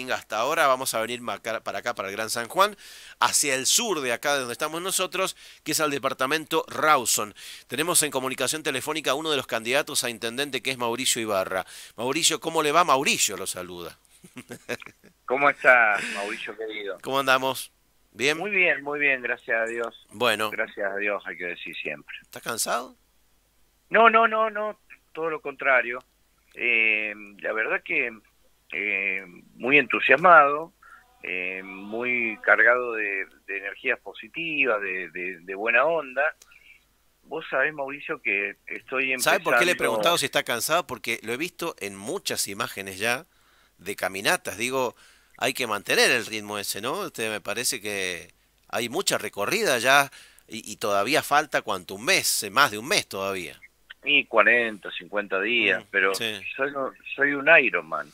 Junín hasta ahora. Vamos a venir para acá, para el Gran San Juan, hacia el sur de acá de donde estamos nosotros, que es al departamento Rawson. Tenemos en comunicación telefónica a uno de los candidatos a intendente, que es Mauricio Ibarra. Mauricio, ¿cómo le va? Mauricio lo saluda. ¿Cómo estás, Mauricio querido? ¿Cómo andamos? ¿Bien? Muy bien, gracias a Dios. Bueno, Gracias a Dios, hay que decir siempre. ¿estás cansado? No, todo lo contrario. La verdad que muy entusiasmado, muy cargado de energías positivas, de buena onda. Vos sabés, Mauricio, que estoy ¿Sabe por qué le he empezando. preguntado si está cansado? Porque lo he visto en muchas imágenes ya de caminatas. Digo, hay que mantener el ritmo ese, ¿no? Usted me parece que hay mucha recorrida ya y todavía falta cuánto, un mes, más de un mes todavía. Y 40, 50 días, pero Sí. soy un Ironman.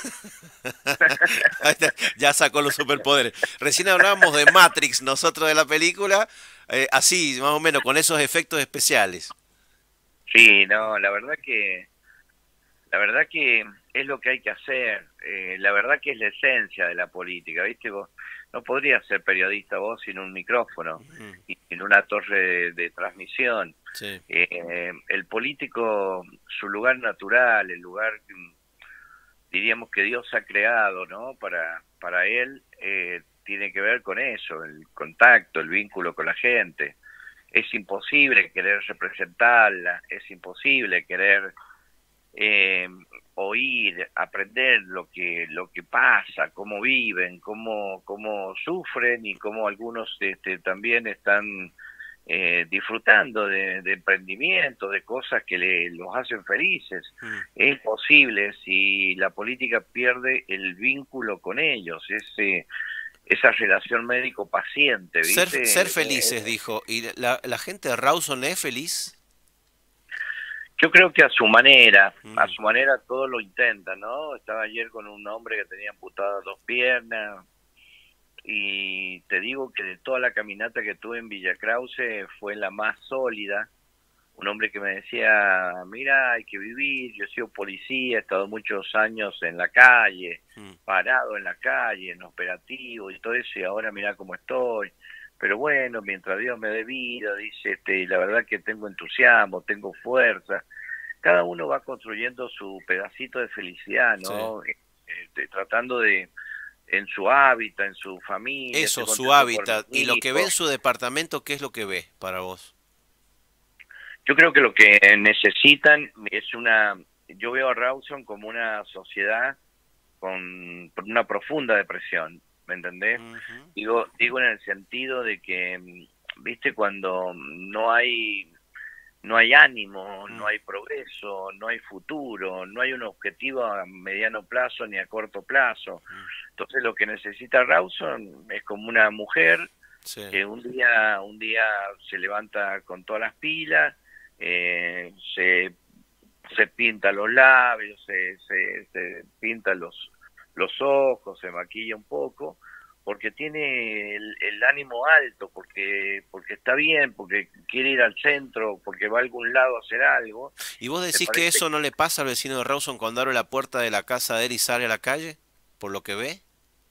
Ahí está, ya sacó los superpoderes. Recién hablábamos de Matrix, nosotros de la película, así, más o menos, con esos efectos especiales. Sí, no, la verdad que es lo que hay que hacer, la verdad que es la esencia de la política, ¿viste? Vos no podrías ser periodista vos sin un micrófono Ujú, y sin una torre de transmisión. sí. El político, su lugar natural, el lugar, diríamos que Dios ha creado, ¿no? Para él, tiene que ver con eso, el contacto, el vínculo con la gente. Es imposible querer representarla, es imposible querer eh, oír, aprender lo que pasa, cómo viven, cómo sufren y cómo algunos también están disfrutando de emprendimiento, de cosas que los hacen felices. Mm. Es posible si la política pierde el vínculo con ellos, esa relación médico-paciente, Ser ¿viste? felices, dijo. ¿Y la gente de Rawson es feliz? Yo creo que a Mm, su manera todo lo intentan, ¿no? Estaba ayer con un hombre que tenía amputadas dos piernas y te digo que de toda la caminata que tuve en Villa Krause fue la más sólida. Un hombre que me decía, mira, hay que vivir, yo he sido policía, he estado muchos años en la calle, mm. parado en la calle, en operativo y todo eso, y ahora mira cómo estoy. Pero bueno, mientras Dios me dé vida, dice, y la verdad que tengo entusiasmo, tengo fuerza. Cada uno va construyendo su pedacito de felicidad, Sí. ¿no? Tratando de, en su hábitat, en su familia, estoy Eso, su contento por mis hábitat. ¿Y lo que ve en hijos. su departamento, qué es lo que ve para vos? Yo creo que lo que necesitan es yo veo a Rawson como una sociedad con una profunda depresión, ¿me entendés? Ujú, Digo en el sentido de que, viste, cuando no hay ánimo, no mm, hay progreso, no hay futuro, no hay un objetivo a mediano plazo ni a corto plazo. mm. Entonces lo que necesita Rawson es como una mujer Sí. que un día se levanta con todas las pilas, se pinta los labios, se pinta los ojos, se maquilla un poco, porque tiene el ánimo alto, porque está bien, porque quiere ir al centro, porque va a algún lado a hacer algo. ¿Y vos Me decís que parece eso no le pasa al vecino de Rawson cuando abre la puerta de la casa de él y sale a la calle? ¿Por lo que ve?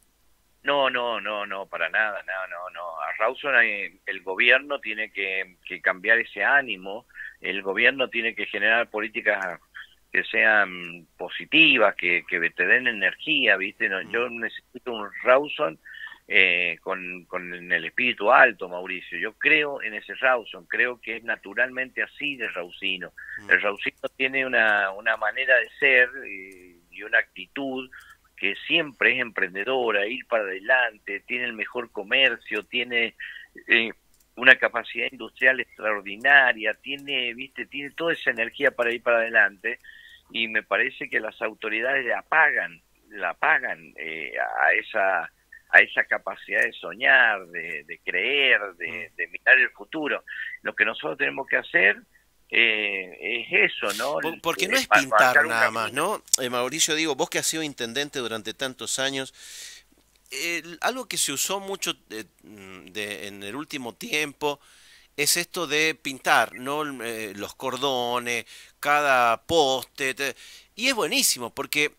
No, para nada, no. A Rawson el gobierno tiene que cambiar ese ánimo, el gobierno tiene que generar políticas que sean positivas, que te den energía, ¿viste? No, Mm, yo necesito un Rawson con el espíritu alto, Mauricio. Yo creo en ese Rawson, creo que es naturalmente así de Rawsino. mm, El Rawsino tiene una manera de ser y una actitud que siempre es emprendedora, ir para adelante, tiene el mejor comercio, tiene una capacidad industrial extraordinaria, tiene toda esa energía para ir para adelante y me parece que las autoridades la apagan a esa capacidad de soñar, de creer, mm. de mirar el futuro. Lo que nosotros tenemos que hacer es eso, ¿no? Porque no es pintar Marcar un nada más, camino. ¿no? Mauricio, digo, vos que has sido intendente durante tantos años, algo que se usó mucho en el último tiempo es esto de pintar, ¿no? Los cordones, cada poste, y es buenísimo porque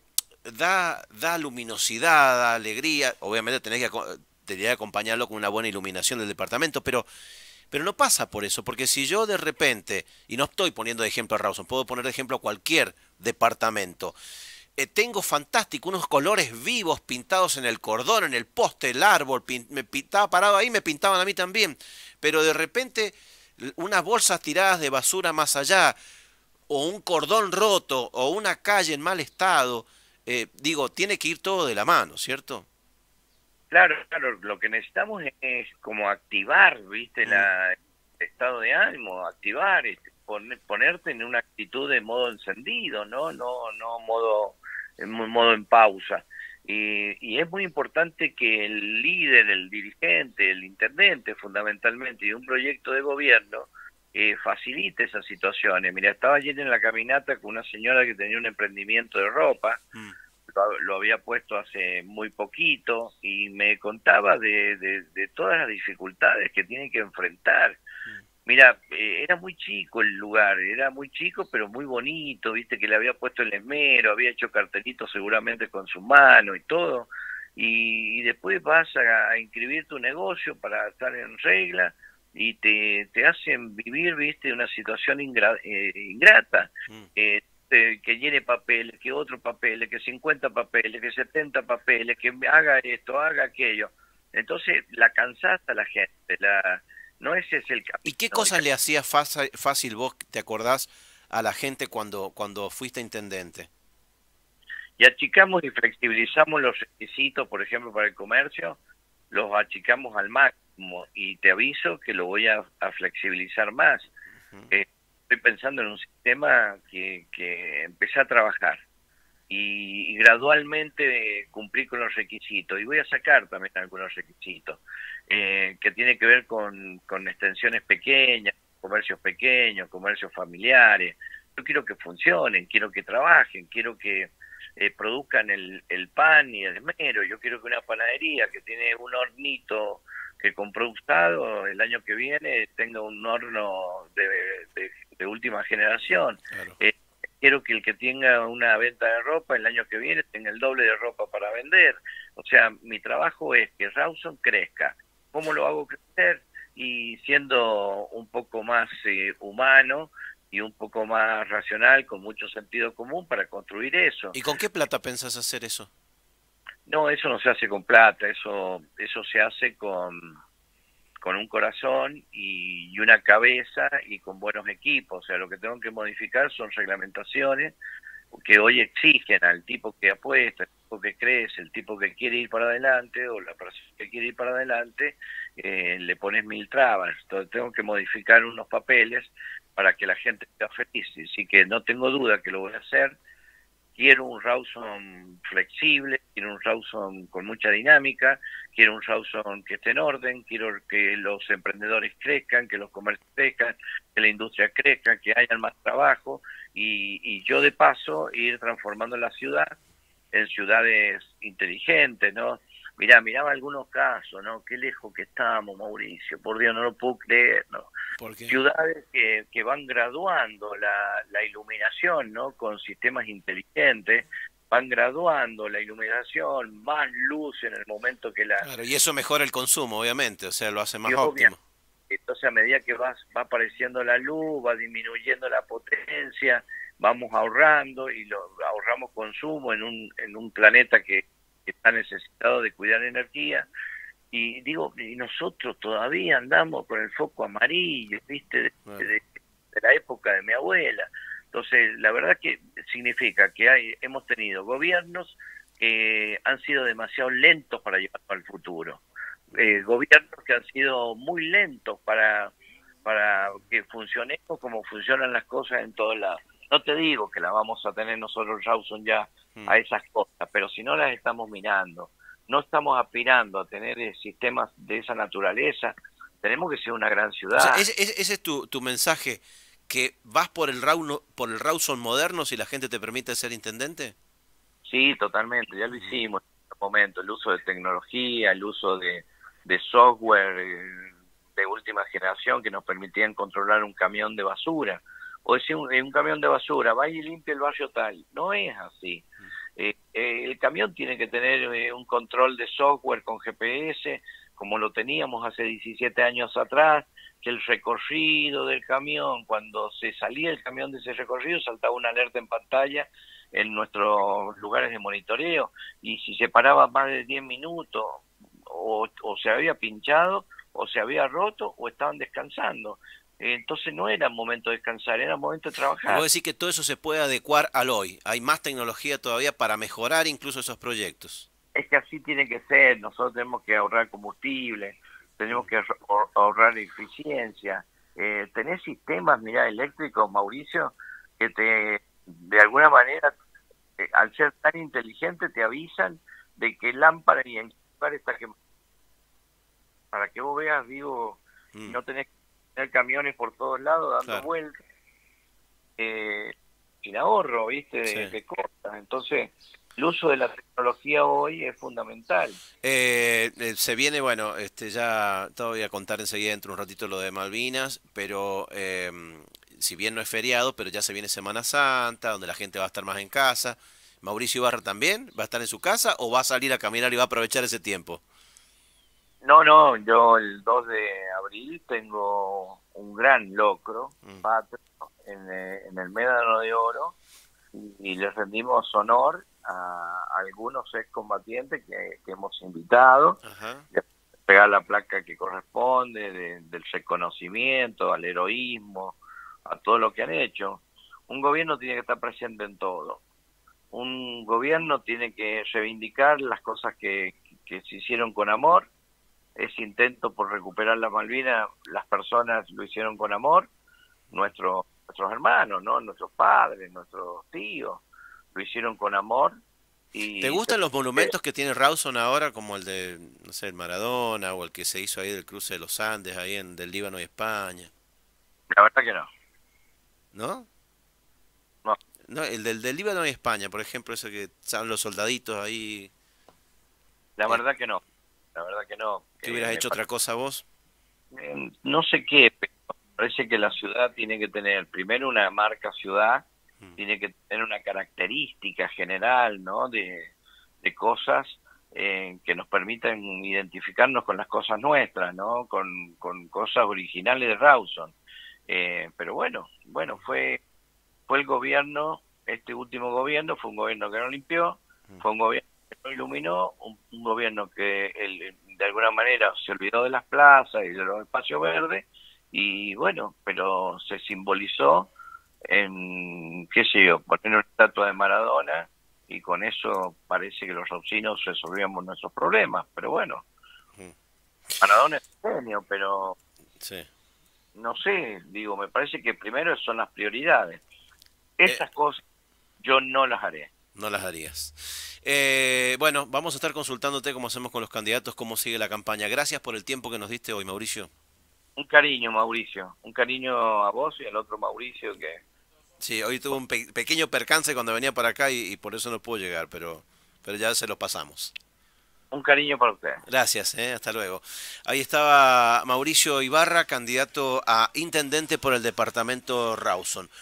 da luminosidad, da alegría. Obviamente tenés que acompañarlo con una buena iluminación del departamento, pero no pasa por eso, porque si yo de repente, y no estoy poniendo de ejemplo a Rawson, puedo poner de ejemplo a cualquier departamento, tengo fantástico, unos colores vivos pintados en el cordón, en el poste, el árbol, me pintaba parado ahí, me pintaban a mí también, pero de repente unas bolsas tiradas de basura más allá, o un cordón roto, o una calle en mal estado, digo, tiene que ir todo de la mano, ¿cierto? Claro, claro, lo que necesitamos es como activar, ¿viste? Mm, El estado de ánimo, activar, ponerte en una actitud de modo encendido, no modo en pausa. Y es muy importante que el líder, el dirigente, el intendente, fundamentalmente, de un proyecto de gobierno, facilite esas situaciones. Mira, estaba ayer en la caminata con una señora que tenía un emprendimiento de ropa, mm, lo había puesto hace muy poquito y me contaba de todas las dificultades que tiene que enfrentar. mm. Mira, era muy chico el lugar, era muy chico pero muy bonito, viste que le había puesto el esmero, había hecho cartelitos seguramente con su mano y todo, y después vas a inscribir tu negocio para estar en regla y te hacen vivir, viste, una situación ingrata. Mm. Que llene papeles, que otro papeles, que 50 papeles, que 70 papeles, que haga esto, haga aquello. Entonces la cansaste a la gente, no ese es el ¿Y qué camino. cosas le hacía fácil vos, te acordás, a la gente cuando fuiste intendente? Y achicamos y flexibilizamos los requisitos, por ejemplo, para el comercio, los achicamos al máximo y te aviso que lo voy a flexibilizar más. Ujú. Estoy pensando en un sistema que empecé a trabajar y gradualmente cumplir con los requisitos. Y voy a sacar también algunos requisitos que tienen que ver con extensiones pequeñas, comercios pequeños, comercios familiares. Yo quiero que funcionen, quiero que trabajen, quiero que produzcan el pan y el esmero. Yo quiero que una panadería que tiene un hornito que compró usado el año que viene tenga un horno de última generación. Claro. Quiero que el que tenga una venta de ropa el año que viene tenga el doble de ropa para vender. O sea, mi trabajo es que Rawson crezca. ¿Cómo lo hago crecer? Y siendo un poco más humano y un poco más racional, con mucho sentido común para construir eso. ¿Y con qué plata pensás hacer eso? No, eso no se hace con plata, eso se hace con un corazón y una cabeza y con buenos equipos. O sea, lo que tengo que modificar son reglamentaciones que hoy exigen al tipo que apuesta, el tipo que crece, el tipo que quiere ir para adelante o la persona que quiere ir para adelante, le pones mil trabas. Entonces tengo que modificar unos papeles para que la gente esté feliz. Así que no tengo duda que lo voy a hacer. Quiero un Rawson flexible, quiero un Rawson con mucha dinámica, quiero un Rawson que esté en orden, quiero que los emprendedores crezcan, que los comercios crezcan, que la industria crezca, que haya más trabajo y yo de paso ir transformando la ciudad en ciudades inteligentes, ¿no? Miraba algunos casos, ¿no? Qué lejos que estamos, Mauricio, por Dios, no lo puedo creer, ¿no? ¿Por qué? Ciudades que van graduando la iluminación, ¿no? Con sistemas inteligentes, van graduando la iluminación, más luz en el momento que la... Claro, y eso mejora el consumo, obviamente, o sea, lo hace Y más obvia, óptimo. entonces a medida que va apareciendo la luz, va disminuyendo la potencia, vamos ahorrando y ahorramos consumo en un planeta que está necesitado de cuidar energía. Y digo, y nosotros todavía andamos con el foco amarillo, ¿viste? Claro. De la época de mi abuela. Entonces, la verdad que significa que hemos tenido gobiernos que han sido demasiado lentos para llevarnos al futuro. Gobiernos que han sido muy lentos para que funcionemos como funcionan las cosas en todos lados. No te digo que la vamos a tener nosotros, Rawson, ya Mm. a esas cosas, pero si no las estamos mirando, no estamos aspirando a tener sistemas de esa naturaleza, tenemos que ser una gran O sea, ciudad. ese es tu mensaje, que vas por el Rawson moderno si la gente te permite ser intendente. Sí, totalmente, ya lo Mm. hicimos en este momento, el uso de tecnología, el uso de software de última generación que nos permitían controlar un camión de basura. O decir, un camión de basura, vaya y limpia el barrio tal. No es así. El camión tiene que tener un control de software con GPS, como lo teníamos hace 17 años atrás, que el recorrido del camión, cuando se salía el camión de ese recorrido, saltaba una alerta en pantalla en nuestros lugares de monitoreo, y si se paraba más de 10 minutos, o se había pinchado, o se había roto, o estaban descansando. Entonces no era momento de descansar, era momento de Y vos trabajar. decís que todo eso se puede adecuar al hoy. Hay más tecnología todavía para mejorar incluso esos proyectos. Es que así tiene que ser, nosotros tenemos que ahorrar combustible, tenemos que ahorrar eficiencia. Tenés sistemas, mirá, eléctricos, Mauricio, que de alguna manera, al ser tan inteligente, te avisan de qué lámpara y en qué lugar está quemada. Para que vos veas, digo, Mm, no tenés que tener camiones por todos lados dando claro, vueltas, sin ahorro, ¿viste? sí. De cosas. Entonces, el uso de la tecnología hoy es fundamental. Se viene, bueno, ya te voy a contar enseguida dentro de un ratito lo de Malvinas, pero si bien no es feriado, pero ya se viene Semana Santa, donde la gente va a estar más en casa. ¿Mauricio Ibarra también va a estar en su casa o va a salir a caminar y va a aprovechar ese tiempo? No, no, yo el 2 de abril tengo un gran locro Mm, patrio en el Médano de Oro, y les rendimos honor a algunos excombatientes que hemos invitado, ajá. de pegar la placa que corresponde, del reconocimiento, al heroísmo, a todo lo que han hecho. Un gobierno tiene que estar presente en todo. Un gobierno tiene que reivindicar las cosas que se hicieron con amor. Ese intento por recuperar la Malvinas, las personas lo hicieron con amor, nuestros hermanos, ¿no? Nuestros padres, nuestros tíos, lo hicieron con amor. ¿Te Y gustan los monumentos que tiene Rawson ahora, como el de, no sé, el Maradona o el que se hizo ahí del cruce de los Andes, ahí en del Líbano y España? la verdad que no, ¿No? no, No, el del Líbano y España, por ejemplo, ese que estaban los soldaditos ahí. la eh, verdad que no, la verdad que no. ¿Qué hubieras hecho otra cosa vos? No sé qué, pero parece que la ciudad tiene que tener primero una marca ciudad, Mm, tiene que tener una característica general, ¿no? De cosas que nos permitan identificarnos con las cosas nuestras, ¿no? Con cosas originales de Rawson. Pero bueno, fue el gobierno, este último gobierno, fue un gobierno que no limpió, mm, fue un gobierno que no iluminó, un gobierno que de alguna manera se olvidó de las plazas y de los espacios verdes, y bueno, pero se simbolizó en, qué sé yo, poner una estatua de Maradona, y con eso parece que los raucinos resolvíamos nuestros problemas, pero bueno, mm, Maradona es un genio, pero sí. no sé, digo, me parece que primero son las prioridades. Eh, Esas cosas yo no las haré. no las harías. Bueno, vamos a estar consultándote como hacemos con los candidatos, cómo sigue la campaña. Gracias por el tiempo que nos diste hoy, Mauricio. Un cariño, Mauricio. Un cariño a vos y al otro Mauricio que... Sí, hoy tuve un pequeño percance cuando venía para acá y por eso no puedo llegar, pero ya se lo pasamos. Un cariño para usted. Gracias, hasta luego. Ahí estaba Mauricio Ibarra, candidato a intendente por el departamento Rawson.